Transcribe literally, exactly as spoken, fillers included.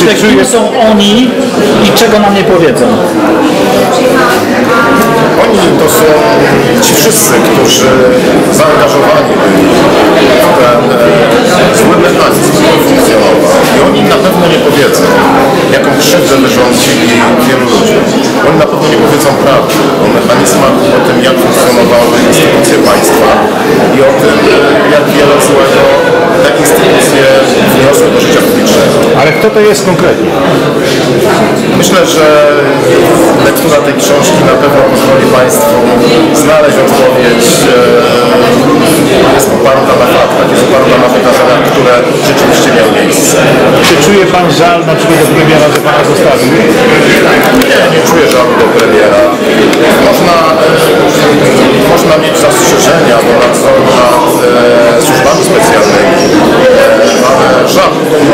myślę, kim są oni i czego nam nie powiedzą. Oni to są ci wszyscy, którzy zaangażowani byli w ten e, zły mechanizm, który funkcjonował. I oni na pewno nie powiedzą, jaką krzywdę wyrządzili wielu ludziom. Oni na pewno nie powiedzą prawdy o mechanizmach, o tym, jak funkcjonowały instytucje państwa i o tym, jak wiele złego te instytucje wniosły do życia publicznego. Ale kto to jest konkretnie? Myślę, że lektura tej książki na pewno pozwoli Państwu znaleźć odpowiedź. Jest oparta na faktach, jest oparta na wydarzeniach, które rzeczywiście miały miejsce. Czy czuje Pan żal na przykład do premiera, że Pana zostawił? Nie, nie czuję żalu do premiera. Można, można mieć zastrzeżenia do nadzoru nad e, służbami specjalnymi, e, ale żal do